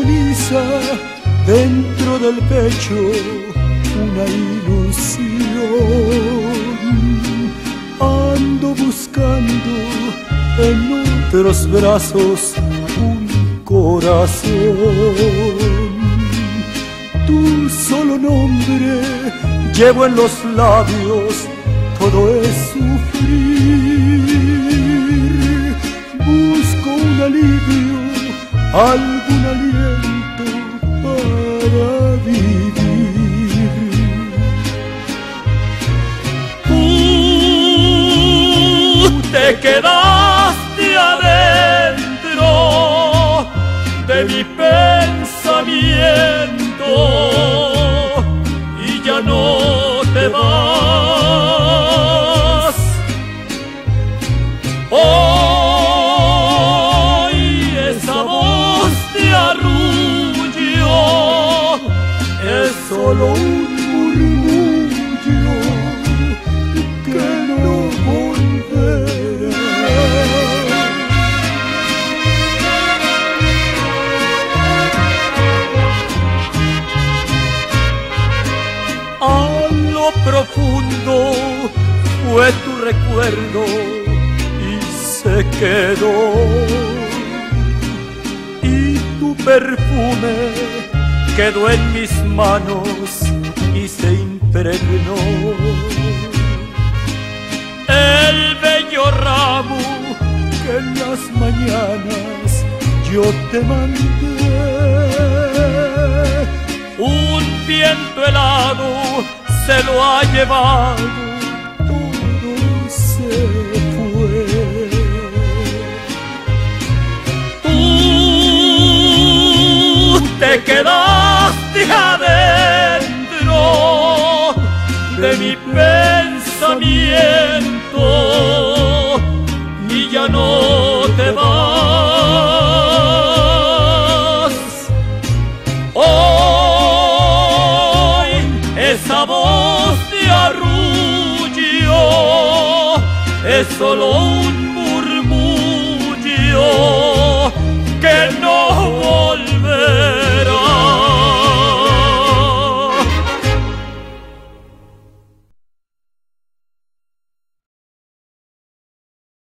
desliza dentro del pecho una ilusión. Ando buscando en otros brazos un corazón. Tu solo nombre llevo en los labios, todo es sufrir. Busco un alivio, algún aliento para vivir. Tú te quedaste adentro de mi pensamiento y ya no te vas. Hoy esa voz de arrullo es Solo un murmullo que no volverá. a lo profundo fue tu recuerdo y se quedó, Y tu perfume quedó en mis manos y se impregnó. El bello ramo que en las mañanas yo te mandé, un viento helado se lo ha llevado, todo se fue. tú te quedaste adentro de mi pensamiento y ya no te vas. Hoy esa voz de arrullo es solo un murmullo que no